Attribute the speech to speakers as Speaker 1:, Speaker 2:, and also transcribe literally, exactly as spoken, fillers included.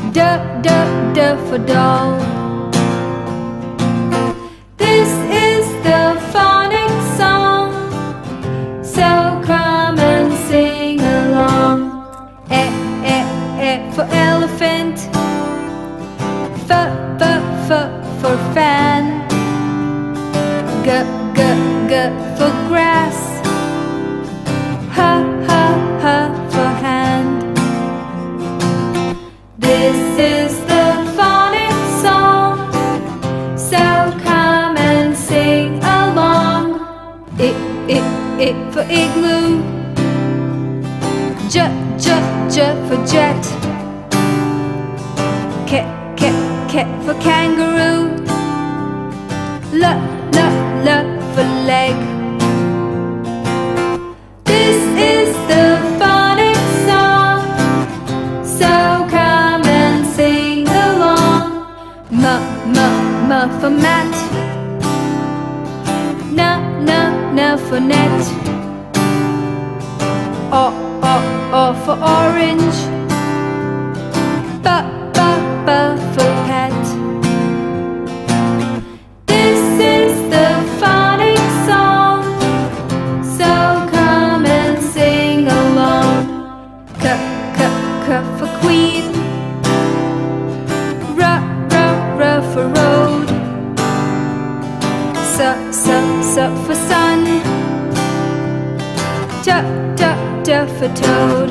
Speaker 1: D, d, d for doll. This is the phonic song, so come and sing along. E, e, e for elephant. F, f, f for fan. G, g, g for grass. H, h, h for hand. This is the phonic song, so come and sing along. I, I, I for igloo. J, j, j for jet. K, k, k for kangaroo. L, l, l for leg. This is the phonic song, so come and sing along. M, m, m for mat. N, n, n for net. O, o, o for orange. B, b, b for pet. This is the phonic song, so come and sing along. K, k, k for queen. R, r, r for road. S, s, s for sun. T, t, t for toad.